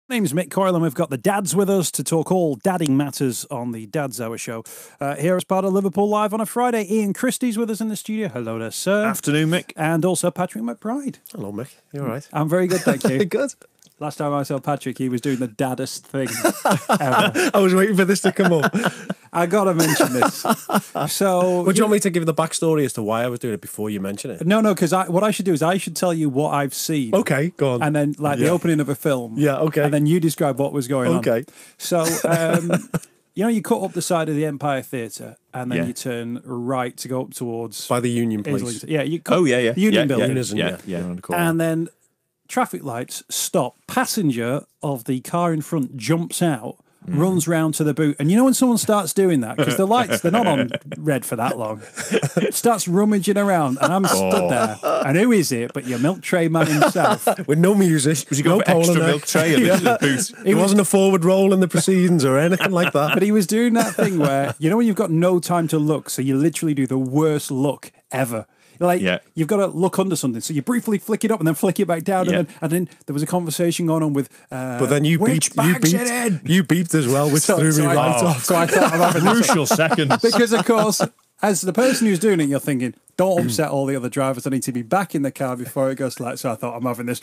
My name's Mick Coyle, and we've got the dads with us to talk all dadding matters on the Dad's Hour show. Here as part of Liverpool Live on a Friday, Ian Christie's with us in the studio. Hello there, sir. Afternoon, Mick. And also Patrick McBride. Hello, Mick. You all right? I'm very good, thank you. Good. Last time I saw Patrick, he was doing the daddest thing ever. I was waiting for this to come up. I got to mention this. So, Would you want me to give the backstory as to why I was doing it before you mention it? No, because what I should do is I should tell you what I've seen. Okay, go on. And then, like, the opening of a film. Yeah, okay. And then you describe what was going on. Okay. So, you know, you cut up the side of the Empire Theatre and then you turn right to go up towards... By the Union Place. Islington. Yeah, you cut The Union Building. Yeah. And then traffic lights stop. Passenger of the car in front jumps out, runs round to the boot. And you know when someone starts doing that, because the lights, they're not on red for that long, starts rummaging around, and I'm stood there. And who is it but your milk tray man himself? With no music. Was he got no extra milk tray in the boot? It wasn't a forward roll in the proceedings or anything like that. But he was doing that thing where, you know when you've got no time to look, so you literally do the worst look ever. Like, you've got to look under something. So you briefly flick it up and then flick it back down. And then there was a conversation going on with... but then you beeped. You beeped as well, which threw me right off. So I thought I'm having crucial seconds. Because, of course, as the person who's doing it, you're thinking, don't upset all the other drivers. I need to be back in the car before it goes like... So I thought, I'm having this.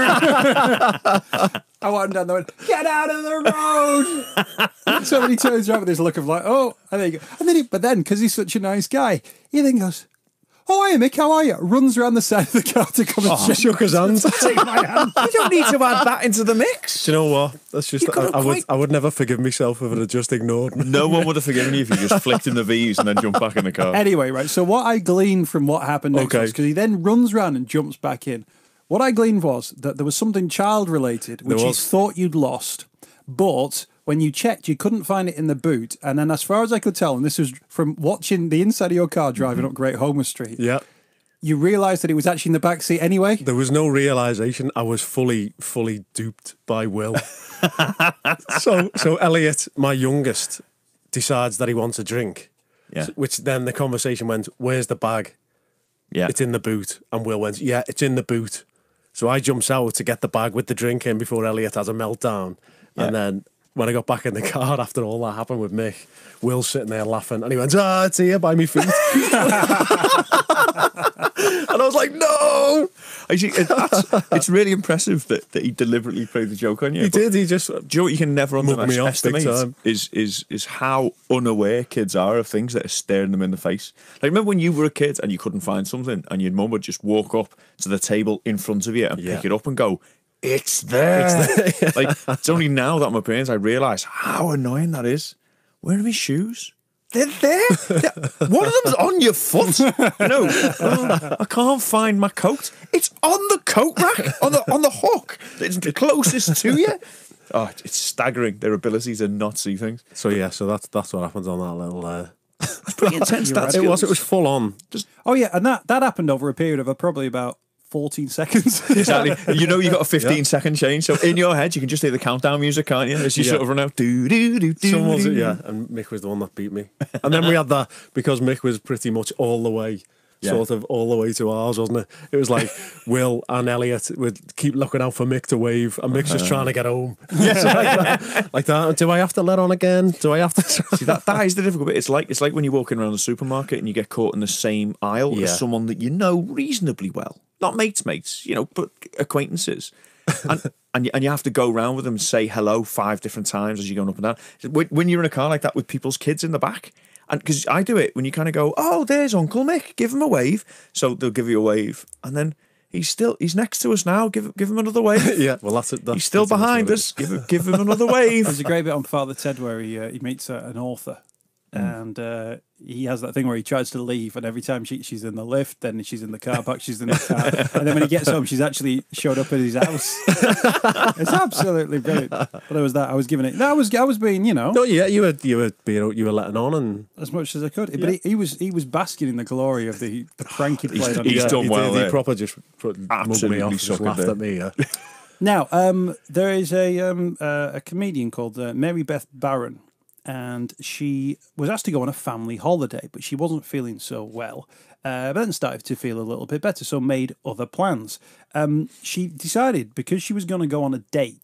I went down there and went, get out of the road! So then he turns around with this look of like, oh, and there you go. And then but then, because he's such a nice guy, he then goes... Oh, hi, Mick, how are you? Runs around the side of the car to come and shook his hand. Take my hand. You don't need to add that into the mix. Do you know what? That's just I would never forgive myself if it had just ignored me. No one would have forgiven you if you just flicked in the V's and then jumped back in the car. Anyway, right, so what I gleaned from what happened next was, because he then runs around and jumps back in, what I gleaned was that there was something child-related, which he thought you'd lost, but... when you checked, you couldn't find it in the boot. And then as far as I could tell, and this was from watching the inside of your car driving up Great Homer Street, you realised that it was actually in the back seat anyway? There was no realisation. I was fully duped by Will. So Elliot, my youngest, decides that he wants a drink. Yeah. Which then the conversation went, where's the bag? Yeah. It's in the boot. And Will went, yeah, it's in the boot. So I jumps out to get the bag with the drink in before Elliot has a meltdown. Yeah. And then... when I got back in the car after all that happened with Mick, Will's sitting there laughing, and he went, it's here by me feet. And I was like, no! Actually, it's really impressive that he deliberetely played the joke on you. He did, he just... Do you know what you can never underestimate is how unaware kids are of things that are staring them in the face. Like, remember when you were a kid and you couldn't find something, and your mum would just walk up to the table in front of you and pick it up and go... It's there. Like, it's only now that I'm a parent I realise how annoying that is. Where are my shoes? They're there. One of them's on your foot. I can't find my coat. It's on the coat rack, on the hook. It's closest to you. Oh, it's staggering their ability to not see things. So that's what happens on that little. It's pretty intense. It was full on. And that happened over a period of probably about 14 seconds. Exactly. You know you got a 15-second change, so in your head you can just hear the countdown music, can't you? As you sort of run out. And Mick was the one that beat me. And then we had that, because Mick was pretty much all the way to ours, wasn't it? It was like Will and Elliot would keep looking out for Mick to wave, and Mick's just trying to get home. Like that. Do I have to let on again? Do I have to? See, that is the difficult bit. It's like when you're walking around the supermarket and you get caught in the same aisle as someone that you know reasonably well. Not mates, but acquaintances. And you have to go around with them and say hello 5 different times as you're going up and down. When you're in a car like that with people's kids in the back, and because I do it when you kind of go, oh, there's Uncle Mick, give him a wave. So they'll give you a wave, and then he's next to us now. Give him another wave. Yeah, well that's it. He's still behind us. Give him another wave. There's a great bit on Father Ted where he meets an author. And he has that thing where he tries to leave, and every time she's in the lift, then she's in the car park, she's in the car, and then when he gets home, she's actually showed up at his house. It's absolutely brilliant. But there was that. I was giving it. I was being, No, yeah, you were letting on, and as much as I could. Yeah. But he was basking in the glory of the prank he played on. He's done well. He proper just mugged me off, just laughed at me. Yeah. Now, there is a comedian called Mary Beth Barron. And she was asked to go on a family holiday, but she wasn't feeling so well. But then started to feel a little bit better, so made other plans. She decided, because she was going to go on a date,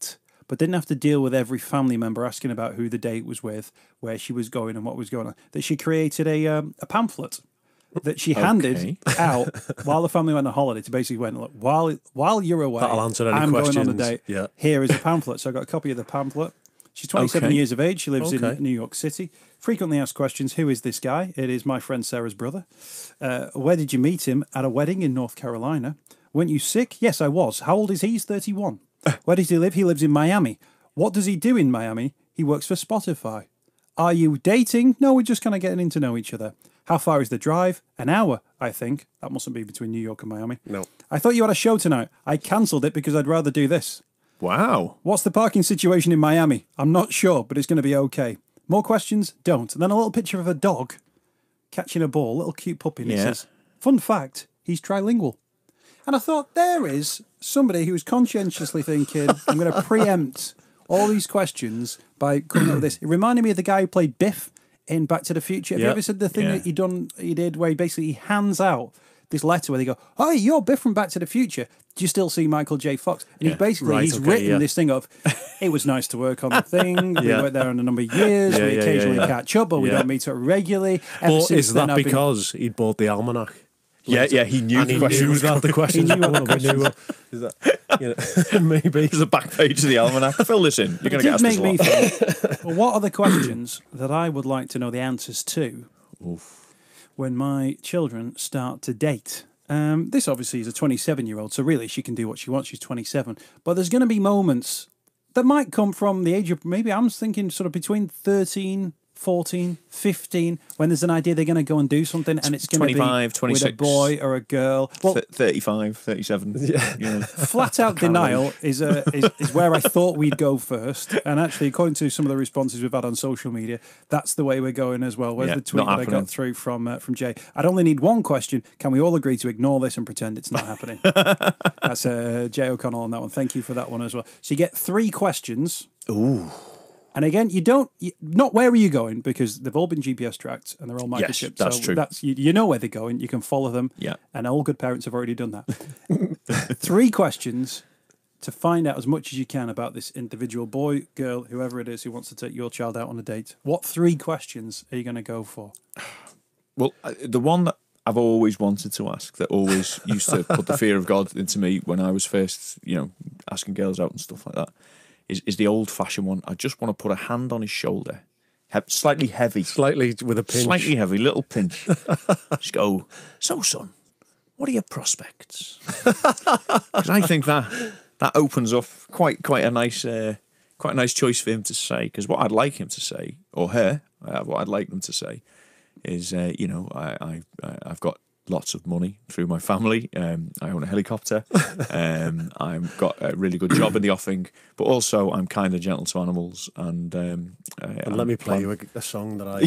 but didn't have to deal with every family member asking about who the date was with, where she was going and what was going on, that she created a pamphlet that she handed out while the family went on holiday to basically went, look, while you're away, that'll answer any I'm questions. going on a date. Yeah. Here is a pamphlet. So I got a copy of the pamphlet. She's 27 years of age. She lives in New York City. Frequently asked questions, who is this guy? It is my friend Sarah's brother. Where did you meet him? At a wedding in North Carolina. Weren't you sick? Yes, I was. How old is he? He's 31. Where does he live? He lives in Miami. What does he do in Miami? He works for Spotify. Are you dating? No, we're just kind of getting to know each other. How far is the drive? An hour, I think. That mustn't be between New York and Miami. No. I thought you had a show tonight. I cancelled it because I'd rather do this. Wow. What's the parking situation in Miami? I'm not sure, but it's going to be okay. More questions? Don't. And then a little picture of a dog catching a ball, little cute puppy. And it says, fun fact, he's trilingual. And I thought, there is somebody who was conscientiously thinking, I'm going to preempt all these questions by coming up with this. It reminded me of the guy who played Biff in Back to the Future. Have you ever said the thing that he did where he hands out this letter where they go, oh, you're Biff from Back to the Future. Do you still see Michael J. Fox? And he's written this thing of, it was nice to work on the thing. We went there on a number of years. We occasionally catch up, but we don't meet up regularly. But is that because he'd bought the almanac? Yeah, he knew the questions. The questions. Is that, maybe. There's a back page of the almanac. Fill this in. You're going to get asked this a lot. Think, well, what are the questions that I would like to know the answers to when my children start to date? This obviously is a 27-year-old, so really she can do what she wants. She's 27. But there's going to be moments that might come from the age of, maybe I'm thinking sort of between 13, 14, 15, when there's an idea they're going to go and do something and it's going to be 26, with a boy or a girl. Well, 35, 37. Yeah. Flat out denial is where I thought we'd go first. And actually, according to some of the responses we've had on social media, that's the way we're going as well. Where's the tweet that I got through from Jay? I'd only need one question. Can we all agree to ignore this and pretend it's not happening? That's Jay O'Connell on that one. Thank you for that one as well. So you get 3 questions. Ooh. And again, not where are you going, because they've all been GPS tracked and they're all microchipped. Yes, that's true. You know where they're going. You can follow them. Yeah. And all good parents have already done that. 3 questions to find out as much as you can about this individual boy, girl, whoever it is who wants to take your child out on a date. What 3 questions are you going to go for? Well, the one that I've always wanted to ask, that always used to put the fear of God into me when I was first, asking girls out and stuff like that, is the old-fashioned one. I just want to put a hand on his shoulder, slightly heavy. Slightly with a pinch. Slightly heavy, little pinch. Just go, so son, what are your prospects? Because I think that opens up quite a nice choice for him to say. Because what I'd like him to say, or her, what I'd like them to say is, I've got lots of money through my family. I own a helicopter. I've got a really good job in the offing, but also I'm kind of gentle to animals. And let me play you a song that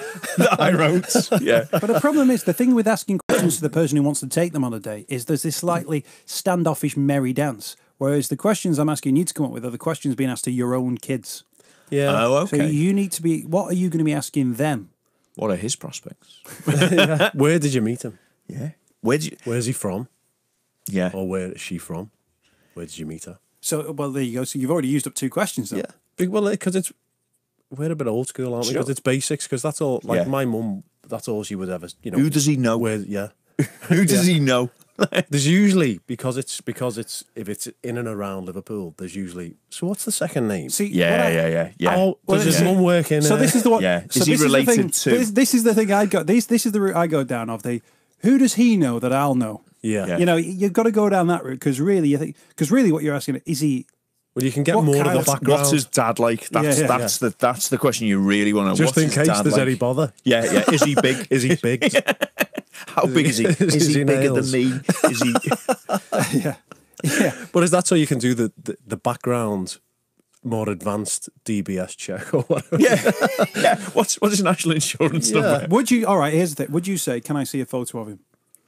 I wrote. Yeah. But the problem is, the thing with asking questions to the person who wants to take them on a date is there's this slightly standoffish merry dance, whereas the questions I'm asking you to come up with are the questions being asked to your own kids. Yeah. Oh, okay. So you need to be. What are you going to be asking them? What are his prospects? Where did you meet him? Yeah. Where's he from? Yeah. Or where is she from? Where did you meet her? So, well, there you go. So you've already used up 2 questions, though. Yeah. Well, because we're a bit old school, aren't we? Because it's basics. Because that's all. Like my mum, that's all she would ever. Who does he know? Who does he know? There's usually because it's if it's in and around Liverpool, there's usually. So what's the second name? See, yeah. Oh, does his mum work in? So this is the one. Yeah. So is he related to? This is the thing I got. This is the route I go down of the. Who does he know that I'll know? Yeah. You've got to go down that route because really, what you're asking is he. Well, you can get more of the background. What's his dad like? That's the question you really want to know. Just in case there's any bother. Yeah. Is he big? Is he big? How big is he? Is he bigger than me? Is he? Yeah. But is that so you can do the background? More advanced DBS check or whatever. Yeah. What's his national insurance number? Would you? All right. Here's the thing. Would you say, "Can I see a photo of him"?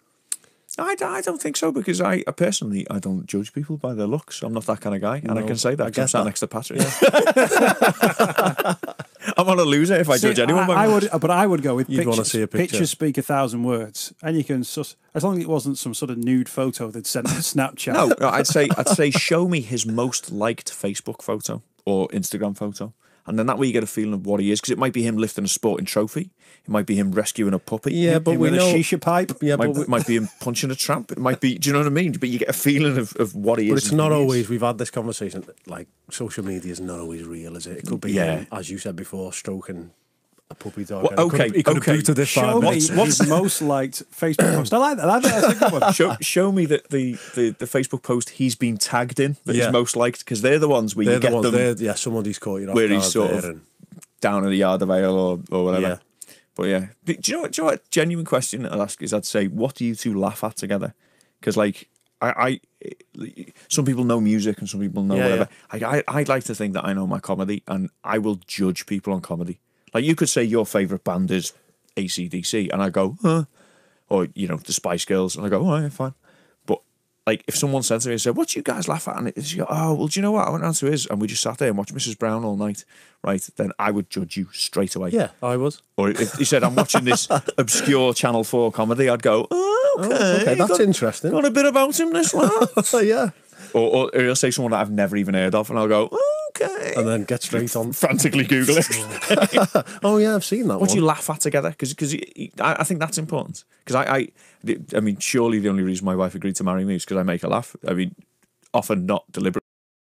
I don't think so, because I personally don't judge people by their looks. I'm not that kind of guy, and I can say that because I'm sat next to Patrick. Yeah. I'm on a loser if I judge anyone. I would go with want to see a picture. Pictures speak 1,000 words, and you can as long as it wasn't some sort of nude photo they'd sent to Snapchat. No, I'd say show me his most liked Facebook photo or Instagram photo. And then that way you get a feeling of what he is, because it might be him lifting a sporting trophy, it might be him rescuing a puppy, but with a shisha pipe, might be him punching a tramp, it might be, do you know what I mean? But you get a feeling of what he is. But it's not always. We've had this conversation. Like social media is not always real, is it? It could be, him, as you said before, stroking a puppy dog. Well, he could have booted this show me his most liked Facebook post. I like that. That's a good one. Show me the Facebook post he's been tagged in that he's most liked, because they're the ones where you get them. Somebody's caught you off where guard he's sort of down in the yard of ale or whatever. Yeah. But yeah, do you know what? A genuine question I'd ask is, I'd say, what do you two laugh at together? Because like I some people know music and some people know whatever. Yeah. I'd like to think that I know my comedy, and I will judge people on comedy. Like, you could say your favourite band is AC/DC, and I go, huh? Or, the Spice Girls, and I go, oh, yeah, fine. But, like, if someone said to me, what do you guys laugh at? And it's, oh, well, do you know what? I went down to his, and we just sat there and watched Mrs. Brown all night, right? Then I would judge you straight away. Yeah, I was. Or if he said, I'm watching this obscure Channel 4 comedy, I'd go, okay, that's interesting. Got a bit about him, this one. Yeah. Or he'll say someone that I've never even heard of, and I'll go, okay. And then get straight on. Frantically Google it. Oh, yeah, I've seen that What do you laugh at together? Because I think that's important. Because I mean, surely the only reason my wife agreed to marry me is because I make her laugh. I mean, often not deliberately.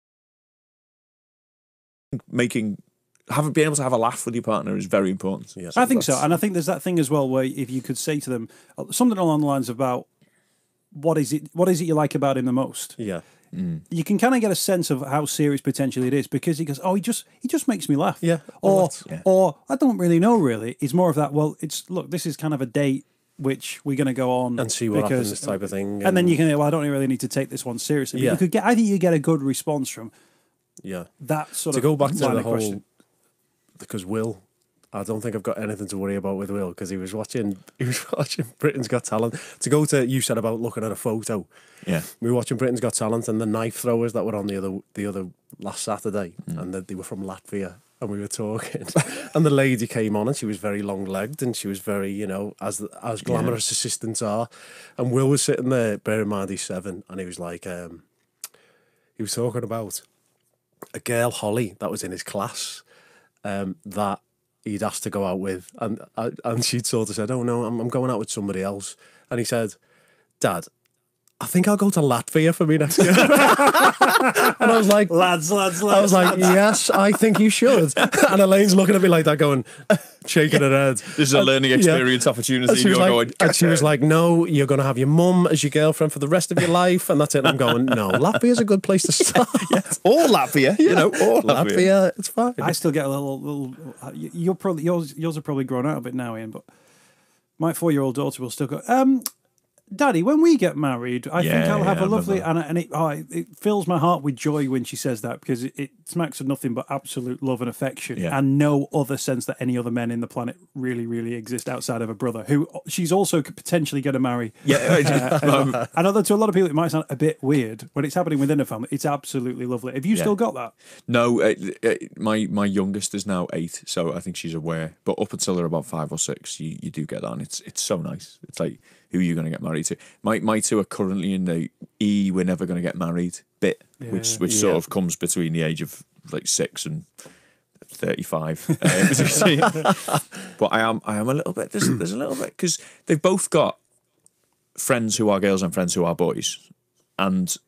Being able to have a laugh with your partner is very important. Yes. I think so. And I think there's that thing as well where if you could say to them something along the lines about, what is it you like about him the most? Yeah. You can kind of get a sense of how serious potentially it is, because he goes, oh, he just makes me laugh. Yeah. Or I don't really know, really. It's more of that, well, look, this is kind of a date which we're going to go on and see what happens, this type of thing. And then you can, well, I don't really need to take this one seriously. But I think you get a good response from that sort of to go back to the whole question. Because Will, I don't think I've got anything to worry about with Will, because he was watching Britain's Got Talent. To go to, you said about looking at a photo. Yeah, we were watching Britain's Got Talent, and the knife throwers that were on the other last Saturday, and they were from Latvia, and we were talking, and the lady came on, and she was very long legged, and she was very, as glamorous assistants are, and Will was sitting there. Bear in mind he's 7, and he was like, he was talking about a girl, Holly, that was in his class, that he'd asked to go out with, and she'd sort of said, oh no, I'm going out with somebody else. And he said, Dad, I think I'll go to Latvia for me next year. And I was like, lads. I was like, yes, I think you should. And Elaine's looking at me like that, going, shaking her head. This is a learning experience opportunity. And she was like, no, you're going to have your mum as your girlfriend for the rest of your life, and that's it. And I'm going, no, Latvia's a good place to start. Yes. Or Latvia, or Latvia, it's fine. I still get a little. Yours are probably grown out a bit now, Ian, but my 4-year-old daughter will still go, Daddy, when we get married, I think I'll have a lovely... And it fills my heart with joy when she says that, because it smacks of nothing but absolute love and affection, and no other sense that any other men in the planet really, really exist outside of a brother, who she's also potentially going to marry. Yeah. And although to a lot of people it might sound a bit weird, when it's happening within a family, it's absolutely lovely. Have you still got that? No, my youngest is now 8, so I think she's aware. But up until they're about 5 or 6, you do get that, and it's so nice. It's like, who are you going to get married to? My 2 are currently in the we're never going to get married bit, which sort of comes between the age of like 6 and 35. But I am a little bit. There's a little bit, because they've both got friends who are girls and friends who are boys, and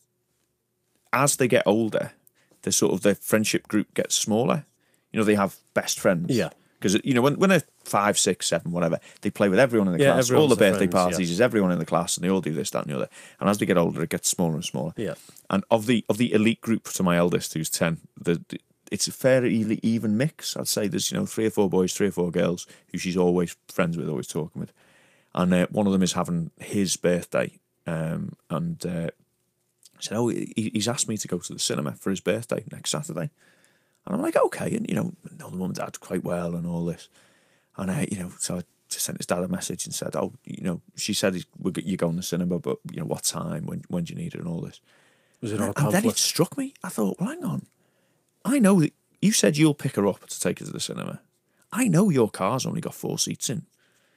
as they get older, their friendship group gets smaller. They have best friends. Yeah. Because, when they're 5, 6, 7, whatever, they play with everyone in the class. All the birthday parties is everyone in the class, and they all do this, that, and the other. And as they get older, it gets smaller and smaller. Yeah. And of the elite group to my eldest, who's 10, it's a fairly even mix. I'd say there's 3 or 4 boys, 3 or 4 girls who she's always friends with, always talking with. And one of them is having his birthday, and I said, "Oh, he's asked me to go to the cinema for his birthday next Saturday." And I'm like, okay, and know the mum and dad quite well and all this. And so I just sent his dad a message and said, oh, she said you're going to the cinema, but what time, when do you need it, and all this. Was it on a and then it struck me. I thought, well, hang on. I know that You said you'll pick her up to take her to the cinema. I know your car's only got 4 seats in.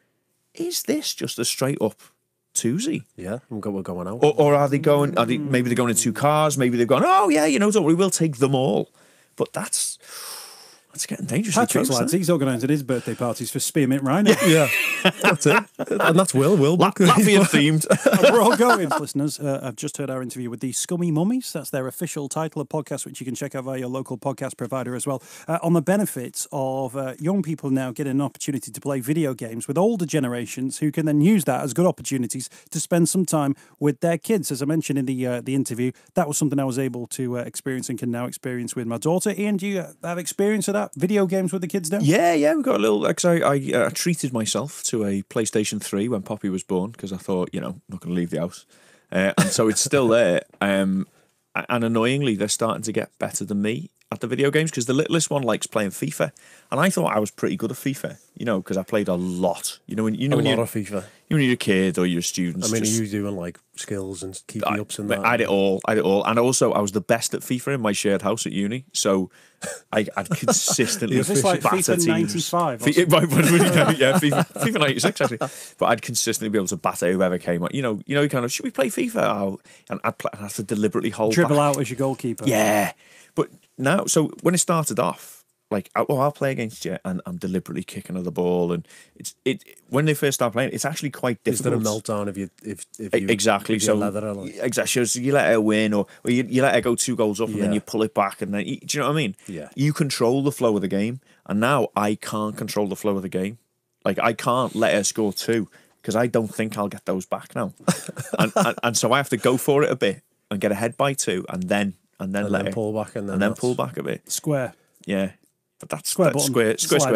Is this just a straight up twosie? Yeah, we're going out. Or are they going? Maybe they're going in 2 cars. Maybe they've gone. Oh yeah, don't worry, we'll take them all. But that's getting dangerously Patrick's close. Lads, he's organising his birthday parties for Spearmint Rhino. Yeah, that's it. And that's Will Latvian themed. We're all going, listeners. I've just heard our interview with the Scummie Mummies. That's their official title of podcast, which you can check out via your local podcast provider as well. On the benefits of young people now getting an opportunity to play video games with older generations who can then use that as good opportunities to spend some time with their kids. As I mentioned in the interview, that was something I was able to experience and can now experience with my daughter. Ian, do you have experience of that? Video games with the kids now? Yeah, we've got a little. Because I treated myself to a PlayStation 3 when Poppy was born because I thought, I'm not going to leave the house, and so it's still there. And annoyingly, they're starting to get better than me at the video games because the littlest one likes playing FIFA, and I thought I was pretty good at FIFA, because I played a lot. When a lot of FIFA. When you're a kid or you're a student. I mean, are you doing like skills and keeping ups and that? I did all, and also I was the best at FIFA in my shared house at uni, so I'd consistently was this like batter FIFA teams. 95? Yeah, FIFA 96 actually, but I'd consistently be able to batter whoever came. Kind of, should we play FIFA? And I'd have to deliberately hold dribble back. out as your goalkeeper. Yeah, but now, so when it started off, like, I'll play against you, and I'm deliberately kicking at the ball, and it when they first start playing, it's actually quite difficult. Is there a meltdown if you exactly? If so like... exactly, so you let her win, or you let her go 2 goals up, and then you pull it back, and then do you know what I mean? Yeah. You control the flow of the game, and now I can't control the flow of the game. Like, I can't let her score 2 because I don't think I'll get those back now, and so I have to go for it a bit and get ahead by 2, and then let her pull back, and then pull back a bit. Square. Yeah. But that's square. Square.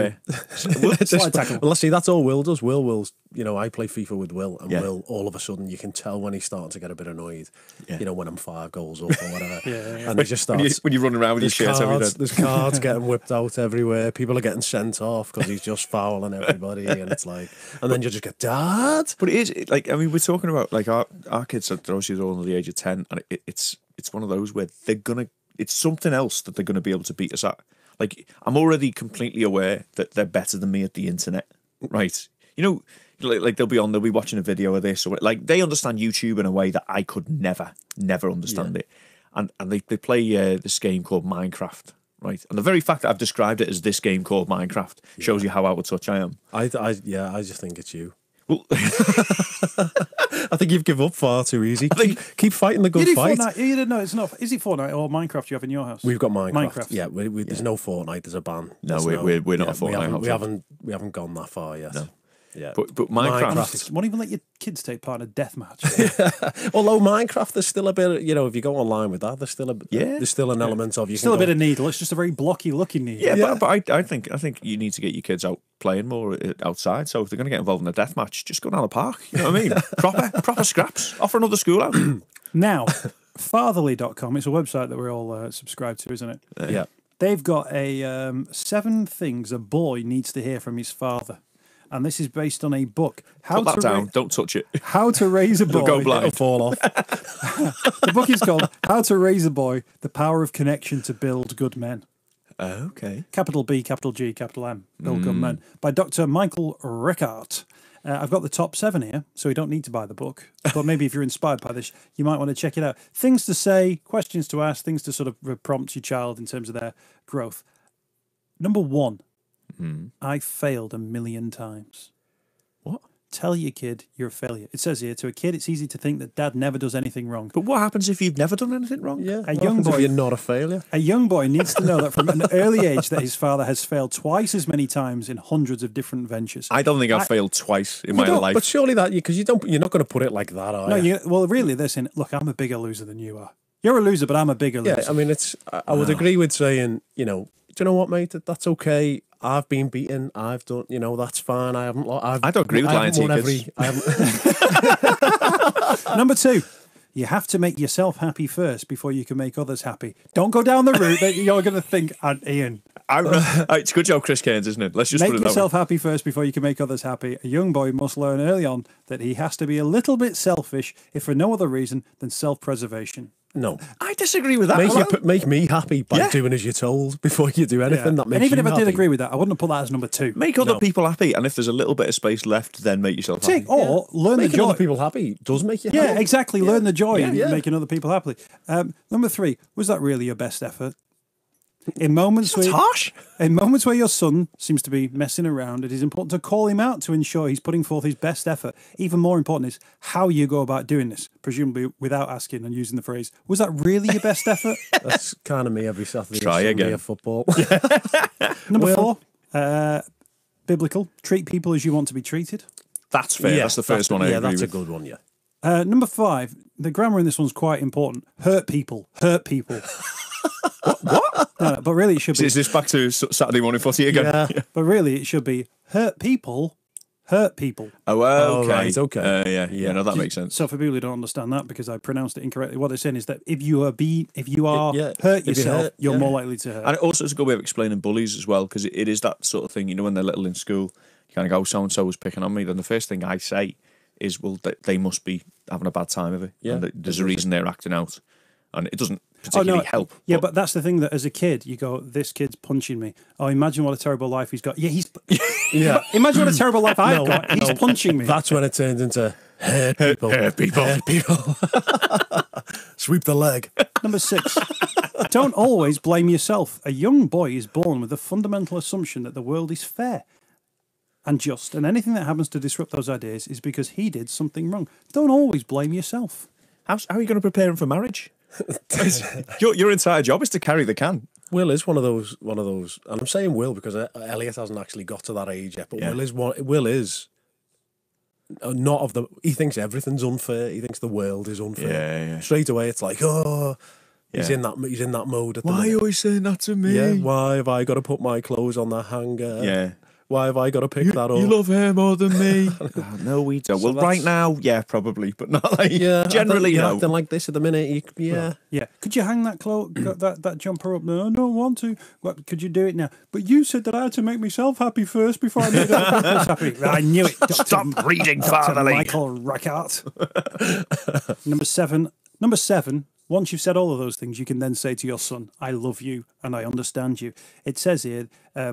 Slide tackle. Well, let's see, that's all Will does. Will's, I play FIFA with Will, and Will, all of a sudden, you can tell when he's starting to get a bit annoyed. Yeah. When I'm 5 goals up or whatever. And he just starts. When you run around with your shirt every day. There's cards getting whipped out everywhere. People are getting sent off because he's just fouling everybody, and it's like, and then you just get, Dad. But it is like, I mean, we're talking about like our kids are obviously all under the age of 10, and it's one of those where it's something else that they're gonna be able to beat us at. Like, I'm already completely aware that they're better than me at the internet, right? Like they'll be watching a video of this, or like they understand YouTube in a way that I could never understand it. And they play this game called Minecraft, right? And the very fact that I've described it as this game called Minecraft shows you how out of touch I am. I just think it's you. Well, I think you've given up far too easy. Keep fighting the good fight. You didn't know it's not. Is it Fortnite or Minecraft you have in your house? We've got Minecraft. Yeah, there's no Fortnite. There's a ban. No, we're not a Fortnite. We haven't gone that far yet. No. Yeah, but Minecraft won't even let your kids take part in a deathmatch. Although Minecraft, there's still a bit. If you go online with that, there's still an element of still a bit of needle. It's just a very blocky looking needle. Yeah. But I think you need to get your kids out playing more outside. So if they're going to get involved in a deathmatch, just go down the park. You know what I mean? proper scraps. Offer another school out. Now, fatherly.com. It's a website that we're all subscribed to, isn't it? Yeah. They've got a 7 things a boy needs to hear from his father. And this is based on a book. Put that down. Don't touch it. How to Raise a Boy. It'll go blind. It'll fall off. The book is called How to Raise a Boy, The Power of Connection to Build Good Men. Okay. Capital B, capital G, capital M. Build Good Men. By Dr. Michael Rickard. I've got the top 7 here, so you don't need to buy the book. But maybe if you're inspired by this, you might want to check it out. Things to say, questions to ask, things to sort of prompt your child in terms of their growth. Number 1. I failed 1,000,000 times. What? Tell your kid you're a failure. It says here, to a kid, it's easy to think that dad never does anything wrong. But what happens if you've never done anything wrong? Yeah, a young boy, if you're not a failure. A young boy needs to know that from an early age that his father has failed twice as many times in hundreds of different ventures. I don't think I've failed twice in my life. But surely because you're not going to put it like that, are you? Well, really, listen, look, I'm a bigger loser than you are. You're a loser, but I'm a bigger loser. Yeah, I mean, I would agree with saying, do you know what, mate? That's okay. I've been beaten. I've done, that's fine. I don't agree with lying to your kids. Number 2, you have to make yourself happy first before you can make others happy. Don't go down the route that you're going to think, Ian. It's a good job, Chris Cairns, isn't it? Let's just make put it that way. yourself happy first before you can make others happy. A young boy must learn early on that he has to be a little bit selfish, if for no other reason than self-preservation. No. I disagree with that. Make me happy by doing as you're told before you do anything that makes you happy. And even if I did agree with that, I wouldn't have put that as number 2. Make other people happy, and if there's a little bit of space left, then make yourself happy. Or learn the joy. Making other people happy does make you happy. Yeah, exactly. Learn the joy in making other people happy. Number 3, was that really your best effort? In moments where your son seems to be messing around, it is important to call him out to ensure he's putting forth his best effort. Even more important is how you go about doing this, presumably without asking and using the phrase, was that really your best effort? That's kind of me every Saturday. Try again. Football. Number 4, biblical. Treat people as you want to be treated. That's fair. That's the first one I agree with. That's a good one, yeah. Number 5, the grammar in this one's quite important. Hurt people. Hurt people. What? No, but really it should be... Is this back to Saturday morning footy again? Yeah, but really it should be hurt people, hurt people. Oh, okay. Right, okay. Yeah, no, that makes sense. So for people who don't understand that, because I pronounced it incorrectly, what they're saying is that if you are hurt yourself, you're more likely to hurt. And also it's a good way of explaining bullies as well, because it is that sort of thing, when they're little in school, you kind of go, so-and-so was picking on me, then the first thing I say is, well, they must be having a bad time of it. Yeah. And there's a reason they're acting out. And it doesn't particularly help. Yeah, but that's the thing, that as a kid, you go, this kid's punching me. Oh, imagine what a terrible life he's got. Yeah, imagine what a terrible life I've got. He's punching me. That's when it turns into hurt people. Hurt people. Sweep the leg. Number 6, don't always blame yourself. A young boy is born with a fundamental assumption that the world is fair and just, and anything that happens to disrupt those ideas is because he did something wrong. Don't always blame yourself. How are you going to prepare him for marriage? Your entire job is to carry the can. Will is one of those, and I'm saying Will because Elliot hasn't actually got to that age yet. But Will is not of the. He thinks everything's unfair. He thinks the world is unfair. Yeah. Straight away, it's like, he's in that mode. At the Why are you always saying that to me? Yeah. Why have I got to put my clothes on the hanger? Yeah. Why have I got to pick that up? You love her more than me. No, we don't. Well, right now, yeah, probably, but not like generally. You're no. acting like this at the minute. Yeah. Could you hang that that jumper up? No, I don't want to. What? Could you do it now? But you said that I had to make myself happy first before I made other people happy. I knew it. Stop reading fatherly. Michael Rackart. Number 7. Once you've said all of those things, you can then say to your son, "I love you and I understand you." It says here.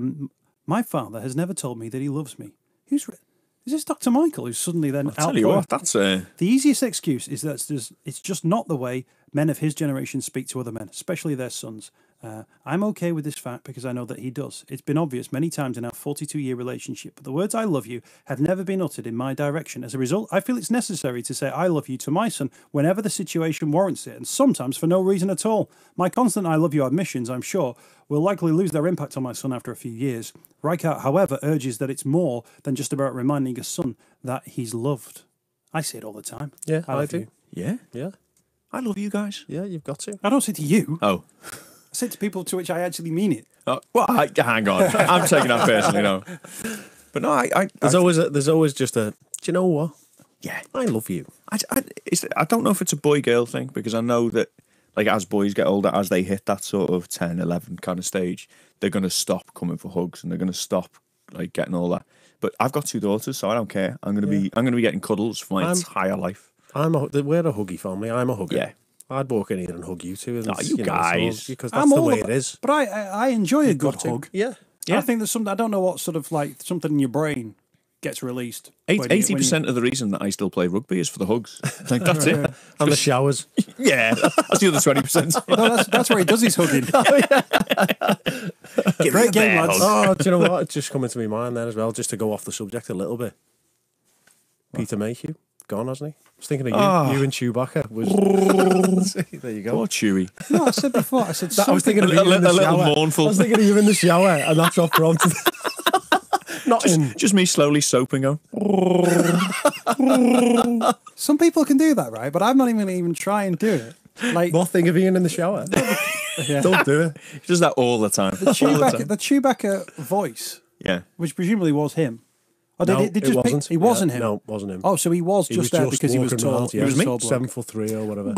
My father has never told me that he loves me. Is this Dr. Michael who's suddenly then out? Tell you what, that's the easiest excuse is that it's just not the way men of his generation speak to other men, especially their sons. I'm okay with this fact because I know that he does. It's been obvious many times in our 42-year relationship, but the words I love you have never been uttered in my direction. As a result, I feel it's necessary to say I love you to my son whenever the situation warrants it, and sometimes for no reason at all. My constant I love you admissions, I'm sure, will likely lose their impact on my son after a few years. Reichardt, however, urges that it's more than just about reminding a son that he's loved. I say it all the time. Yeah, I do. You. Yeah. I love you guys. Yeah, you've got to. I don't say it to you. Oh. I say it to people to which I actually mean it. Oh, well, hang on. I'm taking that personally, no. But no, there's always just a, do you know what? Yeah. I love you. I don't know if it's a boy-girl thing, because I know that, like, as boys get older, as they hit that sort of 10, 11 kind of stage, they're going to stop coming for hugs and they're going to stop, like, getting all that. But I've got 2 daughters, so I don't care. I'm going to be getting cuddles for my entire life. We're a huggy family. I'm a hugger. Yeah. I'd walk in here and hug you too. You guys. Because that's the way it is. But I enjoy a good hug. Yeah. I think there's something, I don't know what sort of, like, something in your brain gets released. 80% of the reason that I still play rugby is for the hugs. Like, that's it. And the showers. Yeah, that's the other 20%. No, that's where he does his hugging. Great game, lads. Oh, do you know what? It's just coming to my mind then as well, just to go off the subject a little bit. Peter Mayhew. Gone, hasn't he? I was thinking of you and Chewbacca. There you go. Poor Chewie. No, I said before. I said I was thinking of you in the shower. Little mournful. I was thinking of you in the shower, and that's off onto just me slowly soaping on. Some people can do that, right? But I'm not even going to even try and do it. Like, what thing of Ian in the shower? Yeah. Don't do it. He does that all the time. The Chewbacca voice. Yeah. Which presumably was him. Oh, no, it wasn't. He wasn't him. No, it wasn't him. Oh, so he was just there because he was tall. Around, yeah. He was me, tall 7'3" or whatever.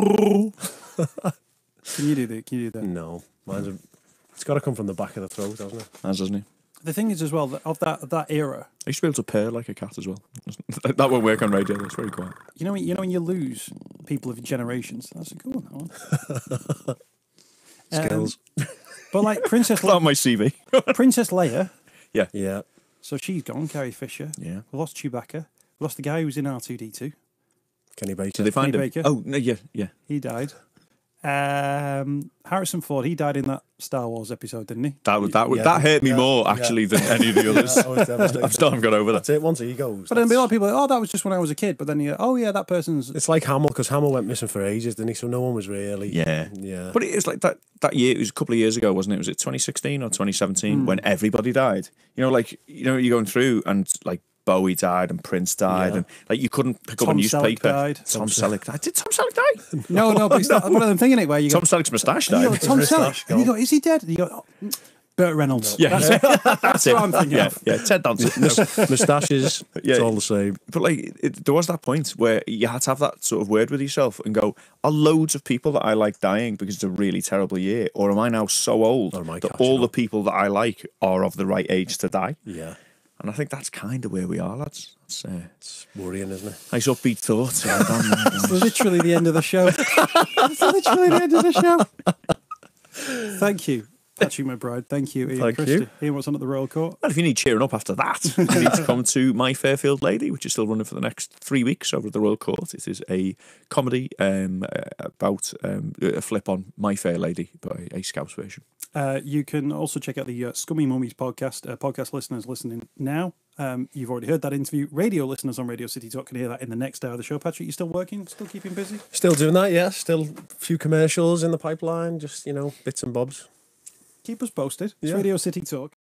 Can you do that? No, it's got to come from the back of the throat, doesn't it? Doesn't he? The thing is as well, that of that era, I used to be able to purr like a cat as well. That won't work on radio. That's very quiet. You know when you lose people of generations. That's a good one. That one. Skills. But like Princess on my CV. Princess Leia. Yeah. So she's gone, Carrie Fisher. Yeah. We lost Chewbacca. We lost the guy who was in R2-D2. Kenny Baker. Did they find him? Baker. Oh, no, yeah. He died. Harrison Ford, he died in that Star Wars episode, didn't he? That hurt me more actually than any of the others. I still haven't got over that. That's it. Once he goes. But then a lot of people are like, oh, that was just when I was a kid. But then you go, oh yeah, that person's. It's like Hamill, because Hamill went missing for ages, didn't he? So no one was really. Yeah. But it was like that year. It was a couple of years ago, wasn't it? Was it 2016 or 2017 when everybody died? You're going through and like Bowie died and Prince died and like you couldn't pick up a newspaper. Tom Selleck died. Did Tom Selleck die? No, but it's not one of them thinking it where you go, Tom Selleck's moustache died. You go, Tom Selleck. And you go, is he dead? And you go, oh, Burt Reynolds. Yeah, that's what I'm thinking of. Yeah, Ted Danson. Moustaches, it's all the same. But like, there was that point where you had to have that sort of word with yourself and go, are loads of people that I like dying because it's a really terrible year? Or am I now so old that all the people that I like are of the right age to die? Yeah. And I think that's kind of where we are, lads. It's worrying, isn't it? Nice upbeat thoughts. It's literally the end of the show. It's literally the end of the show. Thank you, Patrick McBride. Thank you, Ian. Thank Christie. you. Ian, what's on at the Royal Court? Well, if you need cheering up after that, you need to come to My Fairfield Lady, which is still running for the next 3 weeks over at the Royal Court. It is a comedy about a flip on My Fair Lady, but a Scouse version. You can also check out the Scummie Mummies podcast. Podcast listeners listening now, you've already heard that interview. Radio listeners on Radio City Talk can hear that in the next hour of the show. Patrick, you still working? Still keeping busy? Still doing that, yeah. Still a few commercials in the pipeline, just, bits and bobs. Keep us posted. It's Radio City Talk.